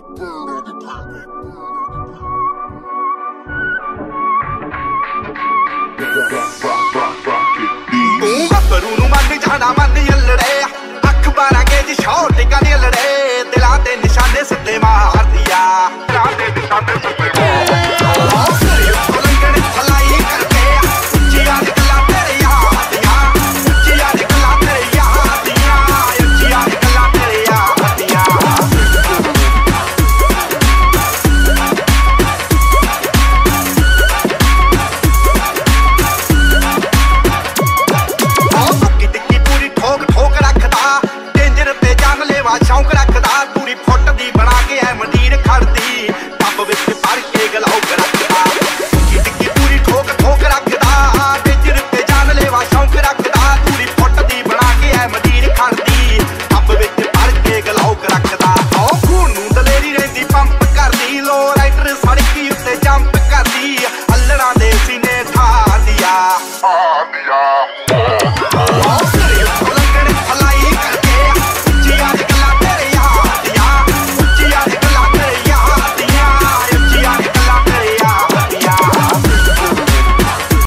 ਤੂੰ ਗੱਭਰੂ ਨੂੰ ਮੰਨ ਜਾਣਾ ਮੰਨ ਯੱਲੜੇ ਅੱਖ 12 ਗੇਜ ਸ਼ੌਟ ਕਾ ਲੜੇ ਦਿਲਾਂ ਤੇ ਨਿਸ਼ਾਨੇ ਸਿੱਧੇ